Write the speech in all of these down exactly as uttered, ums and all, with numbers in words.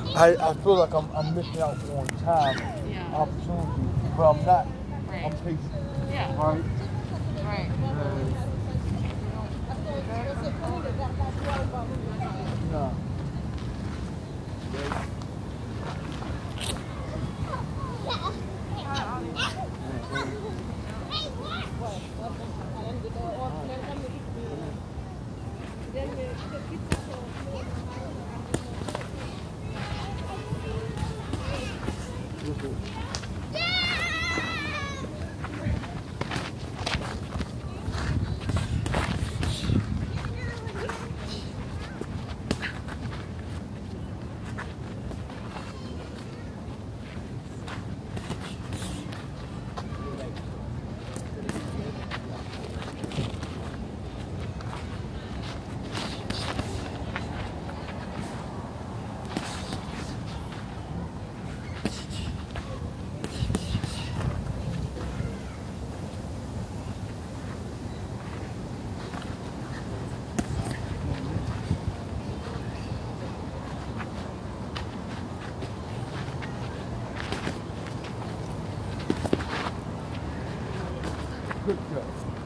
I, I feel like I'm, I'm missing out on time, Yeah. opportunity, but I'm not. Right. I'm patient. Yeah. Right? Right. Uh, no. Good job.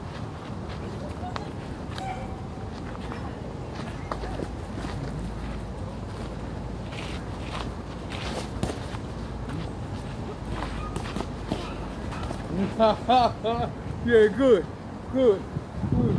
Yeah, good, good, good.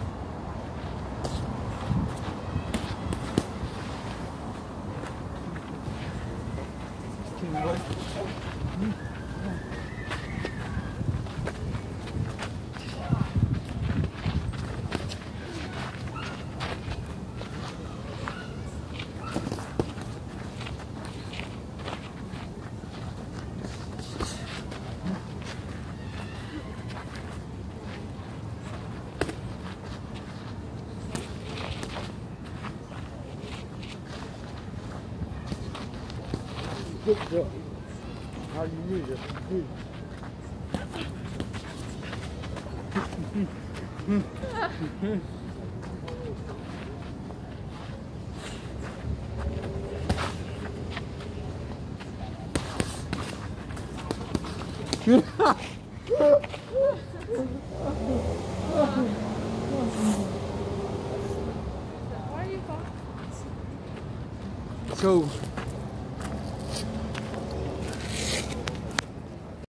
Good job. How you need it? Good. Why are you going? So